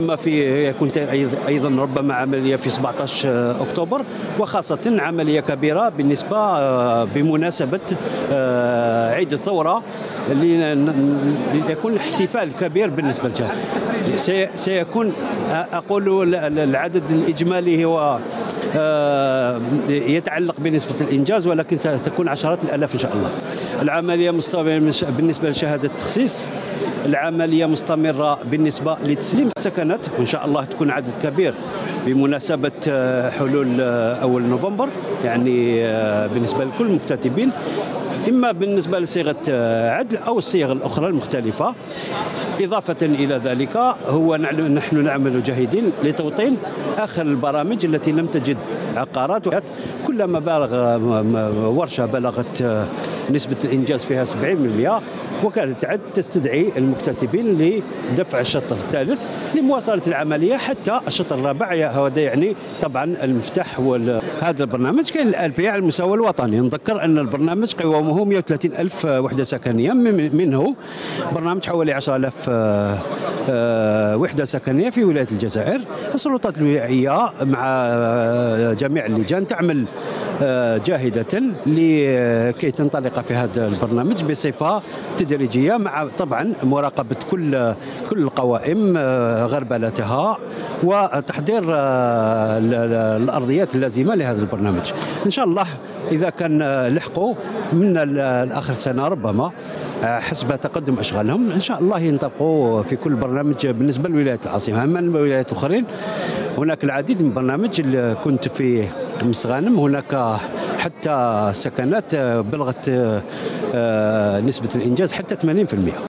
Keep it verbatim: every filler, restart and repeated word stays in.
ما في يكون ايضا ربما عمليه في سبعة عشر اكتوبر، وخاصه عمليه كبيره بالنسبه بمناسبه عيد الثوره، ليكون احتفال كبير بالنسبه للجهه. سيكون اقول العدد الاجمالي هو يتعلق بنسبه الانجاز، ولكن تكون عشرات الالاف ان شاء الله. العمليه مستمره بالنسبه لشهاده التخصيص، العمليه مستمره بالنسبه لتسليم السكنات، وان شاء الله تكون عدد كبير بمناسبه حلول اول نوفمبر، يعني بالنسبه لكل المكتتبين، اما بالنسبه لصيغه عدل او الصيغ الاخرى المختلفه. اضافه الى ذلك هو نحن نعمل جاهدين لتوطين اخر البرامج التي لم تجد عقارات. كلما بلغ ورشه بلغت نسبه الانجاز فيها سبعين بالمئة، وكانت تعد تستدعي المكتتبين لدفع الشطر الثالث لمواصله العمليه حتى الشطر الرابع. هذا يعني طبعا المفتاح. هذا البرنامج كاين الان بي على المستوى الوطني. نذكر ان البرنامج قوامه مئة وثلاثين ألف وحده سكنيه، منه برنامج حوالي عشرة آلاف وحده سكنيه في ولايه الجزائر. السلطات الولائيه مع جميع اللجان تعمل جاهده لكي تنطلق في هذا البرنامج بصفه تدريجيه، مع طبعا مراقبه كل كل القوائم، غربلتها، وتحضير الارضيات اللازمه لهذا البرنامج. ان شاء الله اذا كان لحقوا من الاخر سنه ربما حسب تقدم اشغالهم، ان شاء الله ينطلقوا في كل برنامج بالنسبه للولايات العاصمه. اما الولايات الاخرين هناك العديد من البرنامج اللي كنت في مستغانم، هناك حتى سكنات بلغت نسبه الانجاز حتى ثمانين بالمئة.